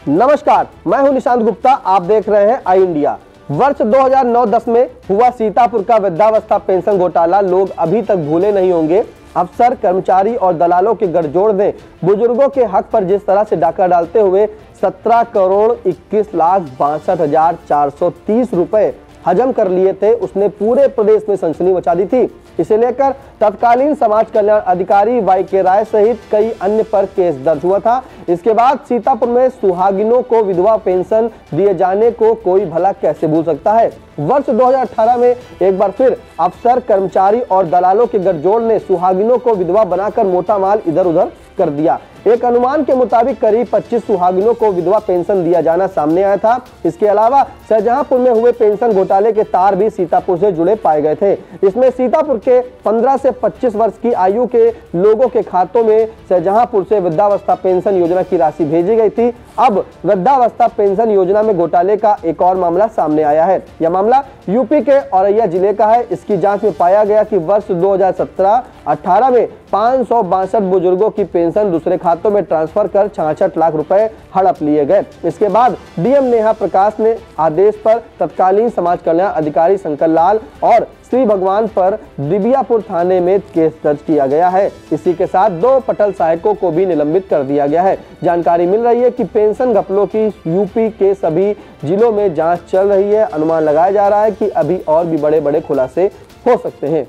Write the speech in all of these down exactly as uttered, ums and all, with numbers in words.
नमस्कार, मैं हूं निशांत गुप्ता। आप देख रहे हैं आई इंडिया। वर्ष दो हज़ार नौ दस में हुआ सीतापुर का वृद्धावस्था पेंशन घोटाला लोग अभी तक भूले नहीं होंगे। अफसर, कर्मचारी और दलालों के गठजोड़ ने बुजुर्गों के हक पर जिस तरह से डाका डालते हुए सत्रह करोड़ इक्कीस लाख बासठ हजार चार सौ तीस रुपए हजम कर लिए थे, उसने पूरे प्रदेश में सनसनी मचा दी थी। इसे लेकर तत्कालीन समाज कल्याण अधिकारी वाई के राय सहित कई अन्य पर केस दर्ज हुआ था। इसके बाद सीतापुर में सुहागिनों को विधवा पेंशन दिए जाने को कोई भला कैसे भूल सकता है। वर्ष दो हज़ार अठारह में एक बार फिर अफसर, कर्मचारी और दलालों के गठजोड़ ने सुहागिनों को विधवा बनाकर मोटा माल इधर उधर कर दिया। एक अनुमान के मुताबिक करीब पच्चीस सुहागिनों को विधवा पेंशन दिया जाना सामने आया था। इसके अलावा शाहजहांपुर में हुए पेंशन घोटाले के तार भी सीतापुर से जुड़े पाए गए थे। इसमें सीतापुर के पंद्रह से पच्चीस वर्ष की आयु के लोगों के खातों में शाहजहांपुर से वृद्धावस्था पेंशन योजना की राशि भेजी गई थी। अब वृद्धावस्था पेंशन योजना में घोटाले का एक और मामला सामने आया है। यह मामला यूपी के औरैया जिले का है। इसकी जांच में पाया गया कि वर्ष दो हज़ार सत्रह अठारह में पाँच सौ बासठ बुजुर्गों की पेंशन दूसरे खातों में ट्रांसफर कर छियासठ लाख रुपए हड़प लिए गए। इसके बाद डीएम नेहा प्रकाश ने आदेश पर तत्कालीन समाज कल्याण अधिकारी शंकर लाल और श्री भगवान पर दिबियापुर थाने में केस दर्ज किया गया है। इसी के साथ दो पटल सहायकों को भी निलंबित कर दिया गया है। जानकारी मिल रही है कि पेंशन घपलों की यूपी के सभी जिलों में जांच चल रही है। अनुमान लगाया जा रहा है कि अभी और भी बड़े बड़े खुलासे हो सकते हैं।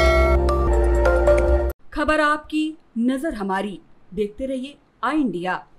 खबर आपकी, नजर हमारी। देखते रहिए आई इंडिया।